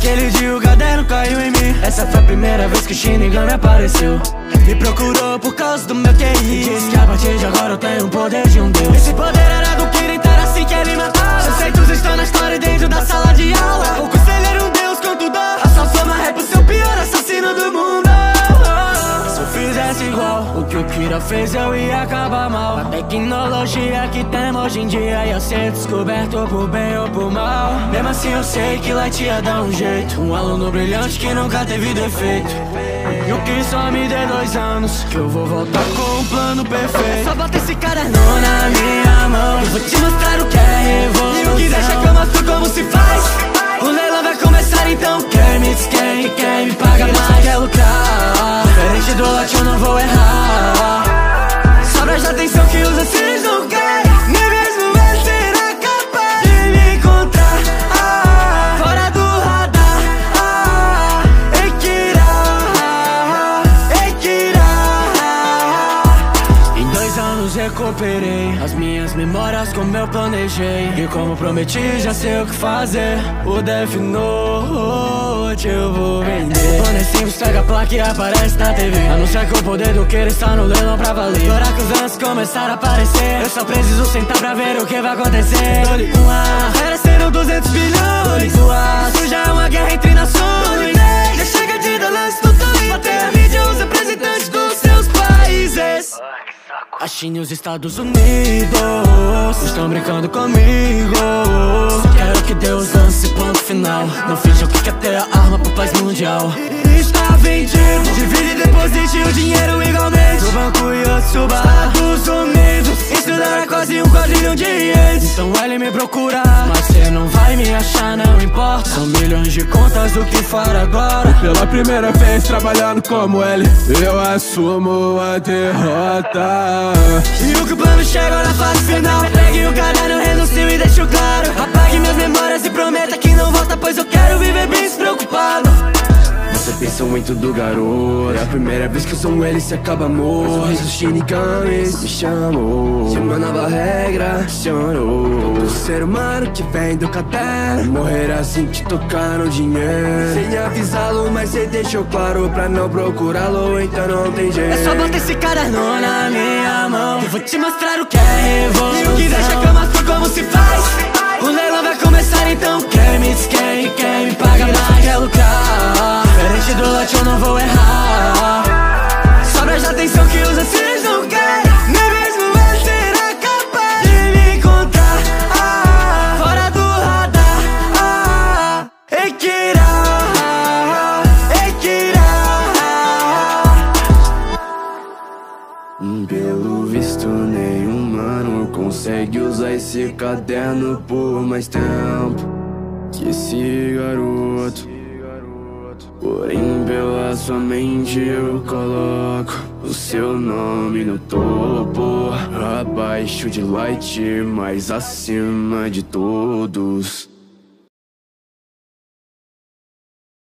Naquele dia o caderno caiu em mim. Essa foi a primeira vez que o Shinigami apareceu. Me procurou por causa do meu QI. Disse que a partir de agora eu tenho o poder de um deus. Esse poder era do Kira, então era assim que ele matava. Seus feitos estão na história dentro da sala de aula. O conselheiro um deus com tudo. A sua fama é pro seu pior assassino do mundo. Se eu fizesse igual o que o Kira fez, eu ia acabar mal. A tecnologia que temos hoje em dia ia ser descoberto por bem ou por mal. Mesmo assim eu sei que Light ia dar um jeito. Um aluno brilhante que nunca teve defeito. E o que só me dê 2 anos, que eu vou voltar com um plano perfeito. Só bota esse caderno na minha mão, eu vou te mostrar o que é revolução. E o que deixa que eu mostro como se faz. O leilão vai começar, então quem me diz quem me paga mais quer lucrar. Diferente do lote eu não vou errar. Só presta atenção que os assassinos não querem. Nem mesmo eu será capaz de me encontrar. Fora do radar. Em 2 anos recuperei as minhas memórias como eu planejei. E como prometi já sei o que fazer. O Death Note eu vou vender. Quando é simples, pega a placa e aparece na TV. Anuncia que o poder do Kira está no leilão pra valer. Agora que os anos começaram a aparecer, eu só preciso sentar pra ver o que vai acontecer. Dou-lhe um ar, ofereceram 200 bilhões. Dou-lhe 2, isso já é uma guerra entre nações. Dou-lhe 3, já chega de dar lance no Twitter. Até a mídia os representantes dos seus países. A China e os Estados Unidos estão brincando comigo. Só quero que Deus lance ponto final. Não finjam que quer ter a arma pro paz mundial. Está vendido, divide e deposite o dinheiro igualmente. No banco Yotsuba, Estados Unidos. Estudar é quase 1 quadrilhão de ienes. Então ele me procura, mas cê não vai me achar, não importa. São milhões de contas do que fora agora. E pela primeira vez trabalhando como ele, eu assumo a derrota. E o que o plano chegou na fase final. Pegue o caderno, renuncio e deixo claro. Apague minhas memórias e prometa que não volta, pois eu quero viver bem despreocupado. Você pensa muito do garoto. É a primeira vez que eu sou ele, se acaba morto. Mas os Shinigamis me chamou. Se uma nova regra acionou. O ser humano que vem do caderno morrer assim que tocar no dinheiro. Sem avisá-lo, mas cê deixou claro pra não procurá-lo, então não tem jeito. É só botar esse caderno na minha mão, eu vou te mostrar o que é revolução. E o que deixa que eu mostro como se faz. O leilão vai começar, então quem me diz quem me paga mais quer lucrar. Diferente do lote eu não vou errar. Só presta atenção que os assassinos não querem. Nem mesmo eu será capaz de me encontrar. Fora do radar. Ekira. Pelo visto nenhum humano consegue usar esse caderno por mais tempo que esse garoto. Porém pela sua mente eu coloco o seu nome no topo, abaixo de Light, mas acima de todos.